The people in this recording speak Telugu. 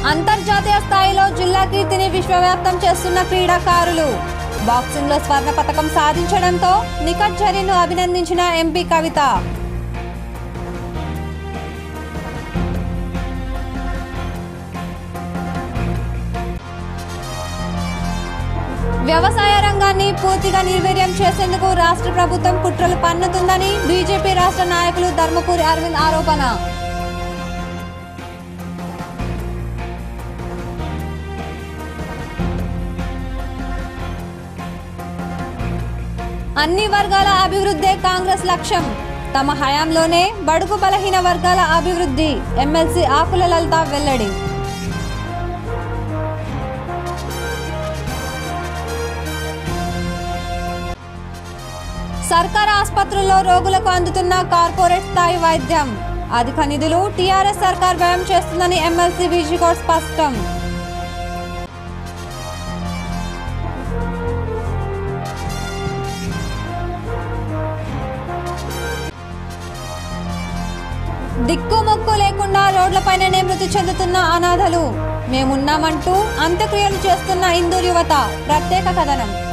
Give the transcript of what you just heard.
అంతర్జాతీయ స్థాయిలో జిల్లా కీర్తిని విశ్వవ్యాప్తం చేస్తున్న క్రీడాకారులు బాక్సింగ్ లో స్వర్ణ పతకం సాధించడంతో నిఖత్ జరీన్ ను అభినందించిన ఎంపీ కవిత. వ్యవసాయ రంగాన్ని పూర్తిగా నిర్వీర్యం చేసేందుకు రాష్ట్ర ప్రభుత్వం కుట్రలు పన్నుతుందని బీజేపీ రాష్ట్ర నాయకులు ధర్మపురి అరవింద్ ఆరోపణ. అన్ని వర్గాల అభివృద్ధే కాంగ్రెస్ లక్ష్యం. తమ హయాంలోనే బడుగు బలహీన వర్గాల అభివృద్ధి ఎమ్మెల్సీ ఆకుల లలిత వెల్లడి. సర్కారు ఆసుపత్రుల్లో రోగులకు అందుతున్న కార్పొరేట్ స్థాయి వైద్యం అధిక నిధులు టీఆర్ఎస్ సర్కార్ వ్యయం చేస్తుందని ఎమ్మెల్సీ విజయగౌడ్ స్పష్టం. దిక్కుమొక్కు లేకుండా రోడ్లపైననే మృతి చెందుతున్న అనాథలు మేమున్నామంటూ అంత్యక్రియలు చేస్తున్న ఇందూరు యువత ప్రత్యేక కథనం.